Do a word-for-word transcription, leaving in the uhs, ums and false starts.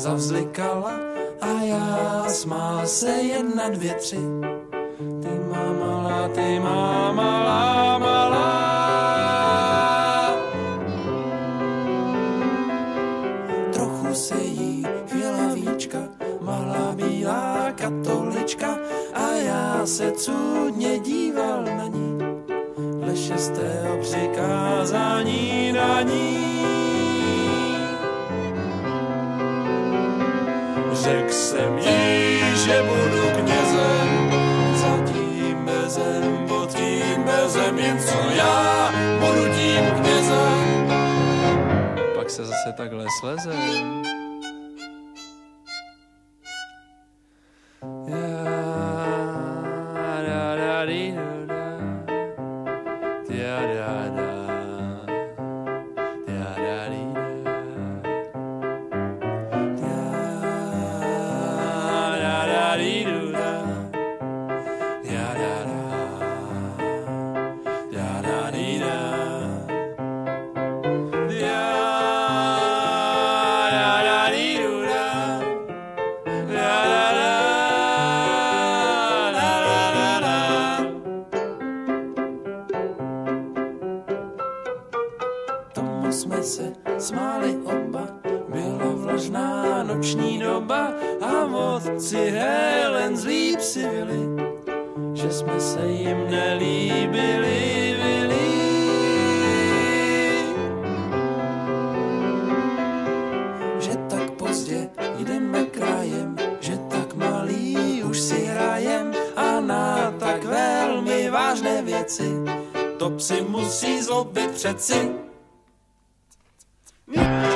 zavzlikala a já smál se jedna, dvě, tři. Ty má malá, ty má malá, malá. Trochu se jí chvěla víčka, malá bílá katolička a já se cudně díval na ní dle šestého přikázání daní. Řekl jsem jí, že budu knězem, zatím bezem, pod tím bezem, jen co já budu tím knězem. Pak se zase takhle slezem. Tomu jsme se smáli oba, byla vlažná noční doba a vodci Helen zlí psi vyli, že jsme se jim nelíbili, vili. Že tak pozdě jdeme krajem, že tak malý už si hrajem a na tak velmi vážné věci to psi musí zlobit přeci. Yeah.